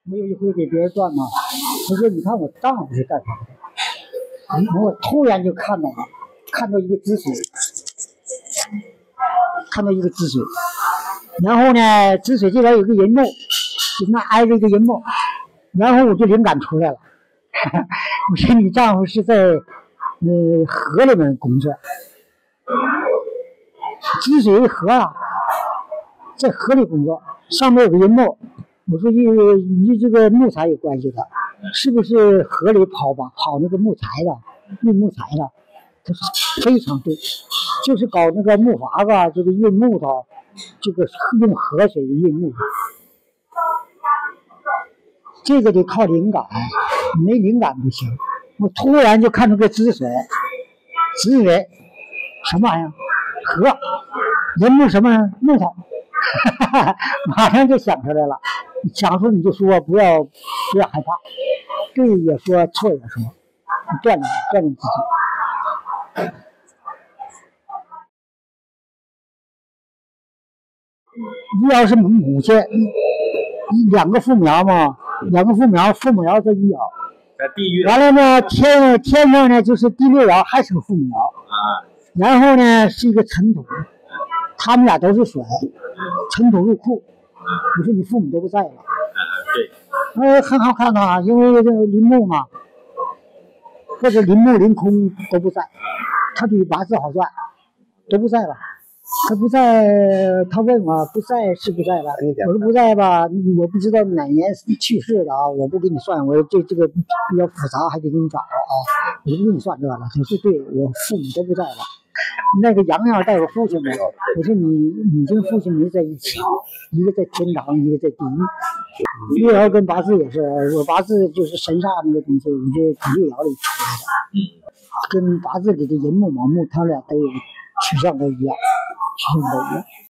我有一回给别人转嘛，我说你看我丈夫是干啥的？我突然就看到一个止水，然后呢，止水这边有个人墓，就那挨着一个人墓，然后我就灵感出来了，我说你丈夫是在河里面工作，止水河啊，在河里工作，上面有个人墓。我说与这个木材有关系的，是不是河里跑那个木材的，运木材的？他说非常对，就是搞那个木筏子，这个运木头，这个用河水运木头，这个得靠灵感，没灵感不行。我突然就看到个止水什么玩意儿？河，人木什么木头？马上就想出来了。想说你就说，不要害怕，对也说，错也说，锻炼自己。一爻是母亲，两个父母爻嘛，父母爻在一爻， 在地狱。 完了呢，天上呢就是第六爻，还是个父母爻啊。然后呢是一个尘土，他们俩都是水，尘土入库。我说你父母都不在了。 对。 很好看啊，因为这临木嘛，或者临木临空都不在，他比八字好算，都不在了。他不在，他问我不在是不在了，我说不在吧，我不知道哪年去世的啊，我不给你算，我这个比较复杂，还得给你找啊，我就不给你算这个了。他说对，我父母都不在了。那个洋洋带我父亲没有，我说你跟父亲没在一起，一个在天堂，一个在地狱。六爻跟八字也是，我八字就是神煞那个东西，我就从六爻里出来的，跟八字里的寅木卯木，他俩都有取向都一样。